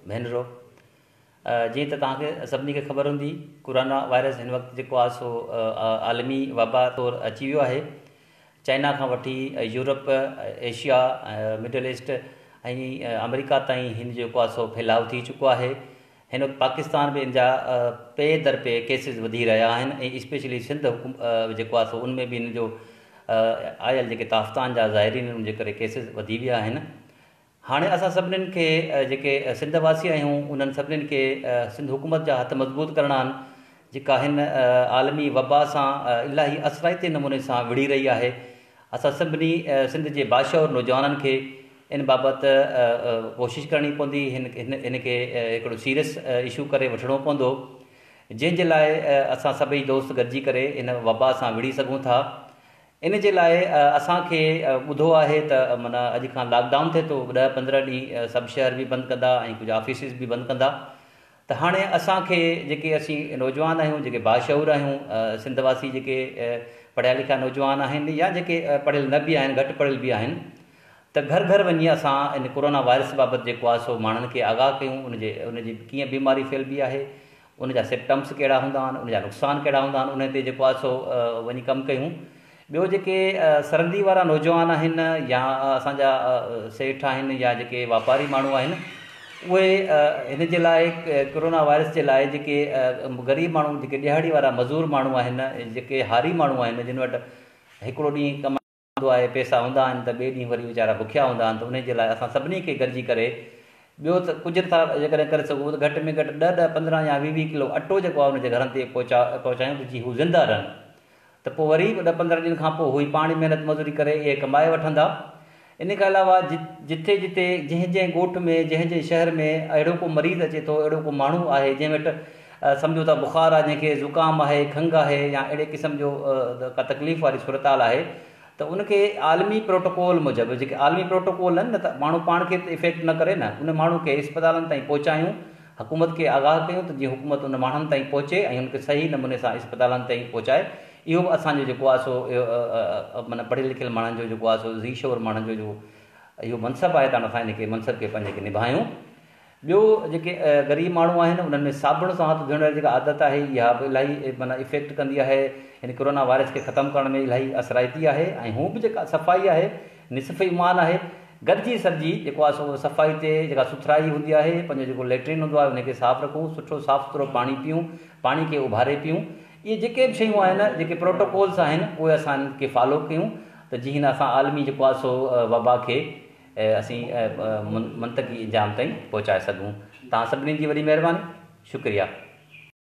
भेनरो, जीअं त तव्हांखे सभिनी खे ख़बर हूंदी, कोरोना वायरस हिन वक़्तु जेको आहे सो आलमी वबा तौरु अची वियो आहे। चाइना खां वठी यूरोप, एशिया, मिडल ईस्ट ऐं अमेरिका ताईं हिन जेको आहे सो फैलाव थी चुको आहे। हिन वक़्तु पाकिस्तान में इन जा पे दर पे केसिस वधी रहिया आहिनि ऐं स्पेशली सिंध जेको आहे सो उनमें बि हिन जो आयल जेके ताफ़तान जा ज़ाहिरीन उनजे करे केसिस वधी विया आहिनि। हाणे असां सभिनीनि खे जेके सिंध वासी आहियूं उन्हनि सभिनीनि खे सिंध हुकूमत जा हथ मज़बूत करणा आहिनि, जेका हिन आलमी वबा सां इलाही असराइते नमूने सां विढ़ी रही आहे। असां सभिनी सिंध जे बाशौर नौजवाननि खे इन बाबति कोशिशि करणी पवंदी, हिनखे हिकिड़ो सीरियस इशू करे वठिणो पवंदो, जंहिंजे लाइ असां सभई दोस्त गॾिजी करे इन वबा सां विढ़ी सघूं था। इन जे लाइ असांखे ॿुधो आहे त माना अॼु खां लॉकडाउन थिए थो, 10-15 ॾींहं सभु शहर बि बंदि कंदा ऐं कुझु ऑफिसिस बि बंदि कंदा। त हाणे असांखे जेके असीं नौजवान आहियूं, जेके बाशऊर आहियूं, सिंधवासी जेके पढ़िया लिखिया नौजवान आहिनि या जेके पढ़ियल न बि आहिनि, घटि पढ़ियल बि आहिनि, त घर घर वञी असां इन कोरोना वायरस बाबति जेको आहे सो माण्हुनि खे आगाह कयूं, उनजी कीअं बीमारी फैलिबी आहे, उनजा सिम्पटम्स कहिड़ा हूंदा आहिनि, उनजा नुक़सान कहिड़ा हूंदा आहिनि, उन ते जेको आहे सो वञी कमु कयूं। ॿियो जेके सरहदी वारा नौजवान आहिनि या असांजा सेठ आहिनि या जेके वापारी माण्हू आहिनि, उहे हिन जे लाइ कोरोना वायरस जे लाइ जेके ग़रीब माण्हू, जेके ॾिहाड़ी वारा मज़ूर माण्हू आहिनि, जेके हारी माण्हू आहिनि, जिन वटि हिकिड़ो ॾींहुं कमाईंदो आहे, पैसा हूंदा आहिनि त ॿिए ॾींहुं वरी वीचारा बुखिया हूंदा आहिनि, त उन जे लाइ असां सभिनी खे गॾिजी करे ॿियो त कुझु था जेकॾहिं करे सघूं त घटि में घटि 10-15 या 20 किलो अटो जेको आहे उनजे घरनि ते पहुचायूं त जीअं हू ज़िंदा रहनि। त पोइ वरी 10-15 ॾींहंनि खां पोइ हुई पाण महिनत मज़ूरी करे इहे कमाए वठंदा। इन खां अलावा जिथे जिथे जंहिं ॻोठ में, जंहिं शहर में अहिड़ो को मरीज़ अचे थो, अहिड़ो को माण्हू आहे जंहिं वटि सम्झो था बुख़ार आहे, जंहिंखे ज़ुकाम आहे, खंघि आहे या अहिड़े क़िस्म जो का तकलीफ़ वारी सूरताल आहे, त उनखे आलमी प्रोटोकॉल मूजिबि, जेके आलमी प्रोटोकॉल आहिनि न, त माण्हू पाण खे इफेक्ट न करे न, उन माण्हू खे इस्पतालनि ताईं पहुचायूं, हुकूमत खे आगाह कयूं त जीअं हुकूमत उन माण्हुनि ताईं पहुचे ऐं उनखे सही नमूने सां इस्पतालनि ताईं पहुचाए। इहो बि असांजो जेको आहे सो माना पढ़ियल लिखियल माण्हुनि जो जेको आहे सो ज़ीशोर माण्हुनि जो इहो मनसबु आहे, त असां हिनखे मनसब खे पंहिंजे खे निभायूं। ॿियो जेके ग़रीब माण्हू आहिनि उन्हनि में साबुण सां हथ धोइण जी जेका आदत आहे, इहा बि इलाही माना इफेक्ट कंदी आहे, हिन कोरोना वायरस खे ख़तमु करण में इलाही असराइती आहे। ऐं हू बि जेका सफ़ाई आहे, निसफ़ ईमान आहे, गॾिजी सॾिजी जेको आहे सो सफ़ाई ते जेका सुथराई हूंदी आहे, पंहिंजो जेको लेट्रिन हूंदो आहे उनखे साफ़ु रखूं, सुठो साफ़ु सुथिरो पाणी पीऊं, पाणी खे उभारे पीऊं। इहे जेके बि शयूं आहिनि, जेके प्रोटोकॉल्स आहिनि, उहे असां इनखे फॉलो कयूं त जीअं असां आलमी जेको आहे सो वबा खे असीं मंतक़ी इंजाम ताईं पहुचाए सघूं। तव्हां सभिनीनि जी वॾी महिरबानी, शुक्रिया।